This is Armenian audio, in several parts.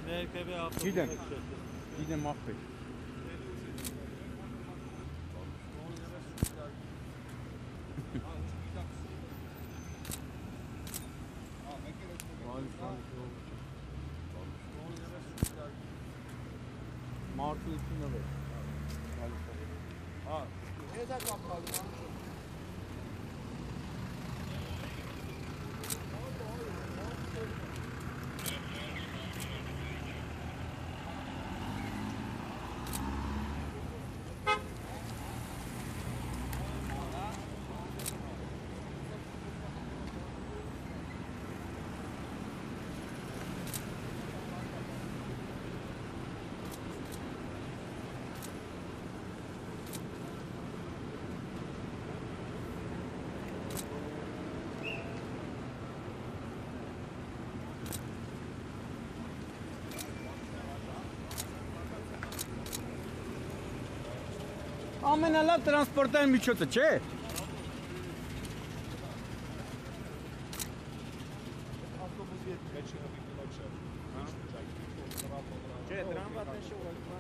MKB hafta Gidem. Gidem mahvet. Martı içinde ver. Ha. Ne zaman kaldı? Ամենալավ տրանսպորտային միջոցը, չէ՞։ Avtobus yetmiyor. Չէ, դրան պատեշը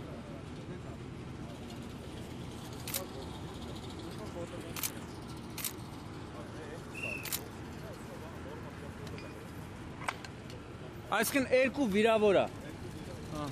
Այսինքն երկու վիրավոր է։ Հա։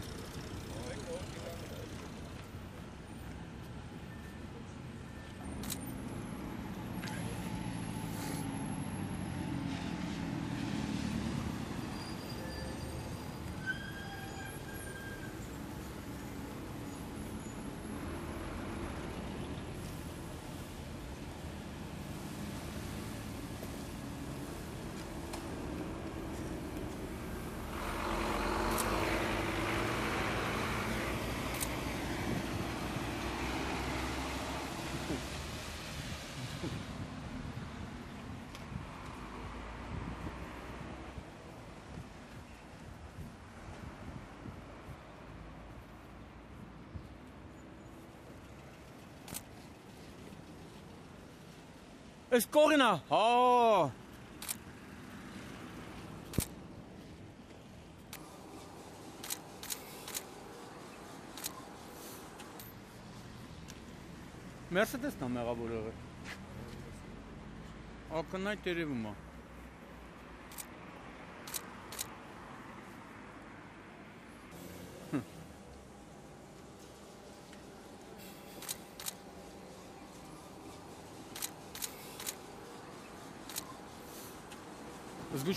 Այս կողին է, հա։ Մերսեդեսն է մեղավոր եղել։ Ակնայ տերևում է։ Զգուշ։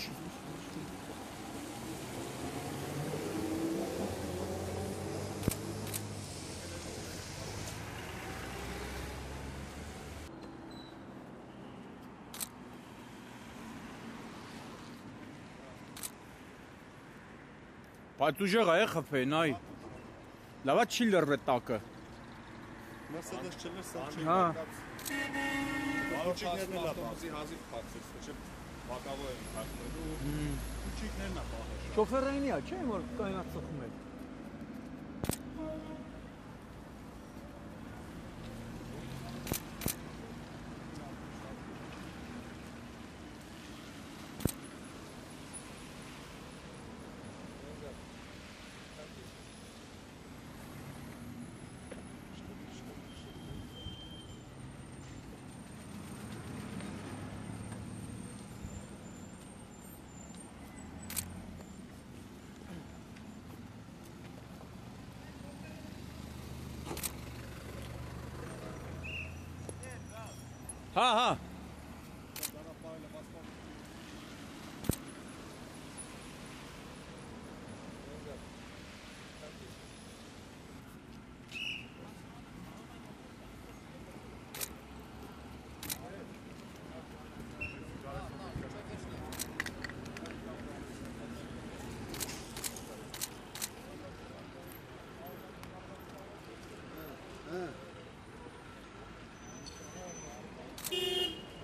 Բայց ուժեղ է խփեն, այ։ Լավա չի լռվե տակը։ Mercedes չլր սա չի։ Հա։ Բարոչիկներն էլ ավտոբուսի հազիվ փակցեց, չէ՞։ Բակավո են փակնելու։ Քուչիկներն է բախել։ Շոֆերայինի է, չէ՞ որ կայնած ծխում է։ Հա, հա։ Հա։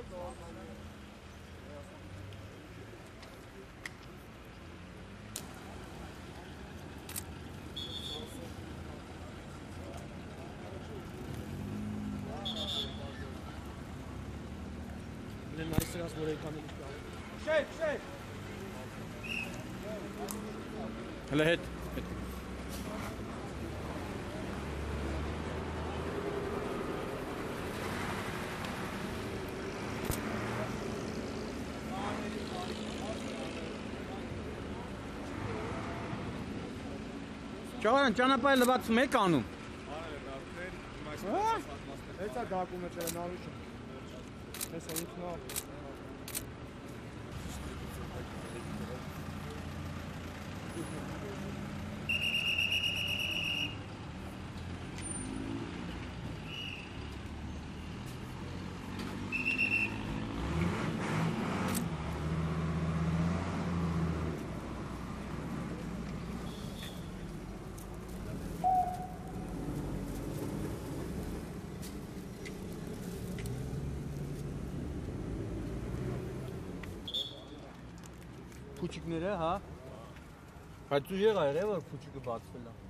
Bile nice az burayı kamera. Şey. هلا هات Ճարան ճանապարհը լվացում եք անում։ Արել արդեն մաքսիմալ պատմաստ։ Հեսա դակումը չէ նարուշը։ Հեսա ինքնա։ Փուչիկները, հա։ Բայց դու եղա եղե որ փուչիկը բացվել է։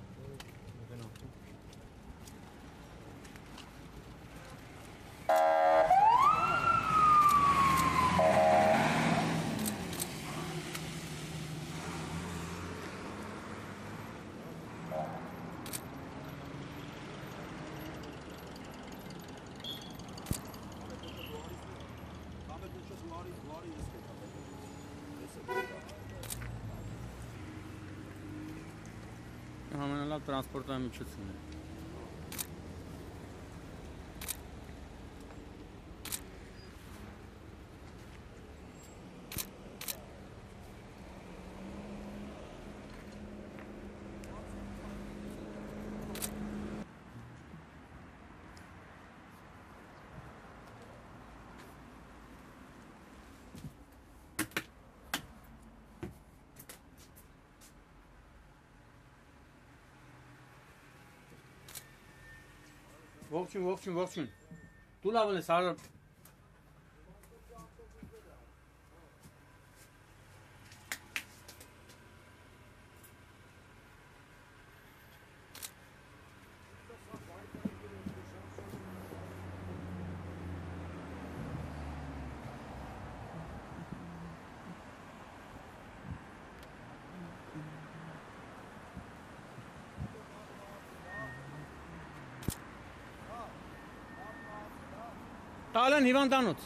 Ամենալավ տրանսպորտային միջոցն է։ Ողջույն։ Դու լավ ես, հարը։ Տալեն հիվանդանոց։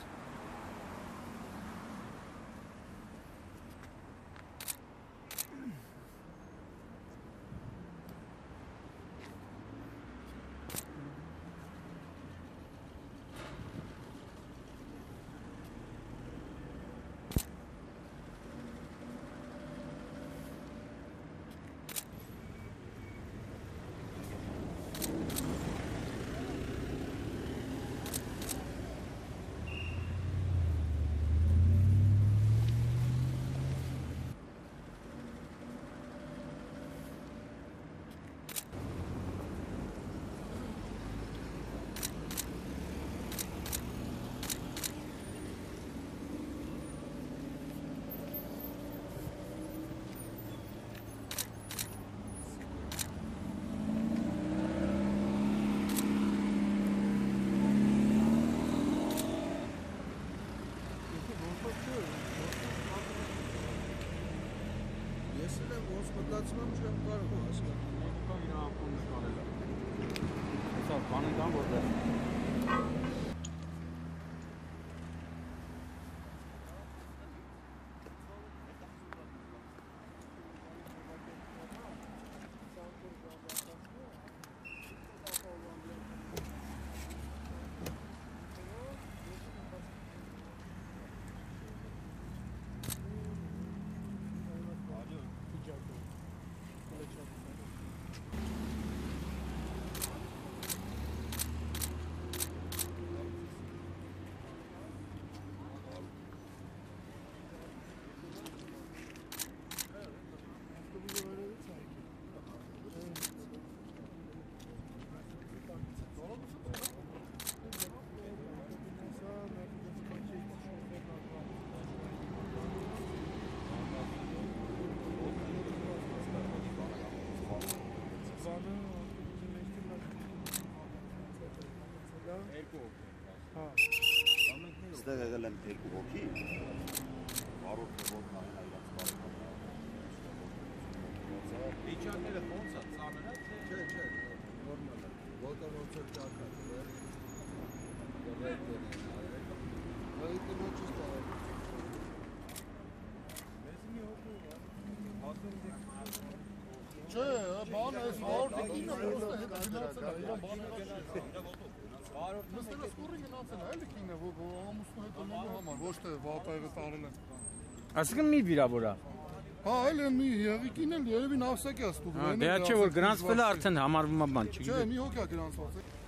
Ես էլ եմ ոնց մտածում եմ չեմ կարող հասկանալ։ Կա իր անկումն կանել։ Հեսա բանը կան որտեղ։ Ստեղ եղել եմ 2 հոգի, բարորդը ոտն ամեն այլած բարորդը։ Իջանները ոնց է, ծանր է, թե։ Չէ, նորմալ է։ Ոտը ոնց որ ճակա դրել։ Դրել արել։ Բայց կնոջից տարել։ Մեզ մի հոգու է, հատում Չէ, բան էս բարորդիկինը պրոստը հետ գնացել է, իրան բանը նստել է սկուրի գնացել է, էլի կինը, որ ամուսնու հետ ոնելու համար, ոչ թե վատայղը տարել են։ Այսինքն մի վիրավորա։ Հա, էլ են մի եղիկին էլ երևի նավսակ է ստուգվել։ Դե չէ որ գրանցվել է արդեն համարվում է բան, չգիտեմ։ Չէ, մի հոգ է գրանցված։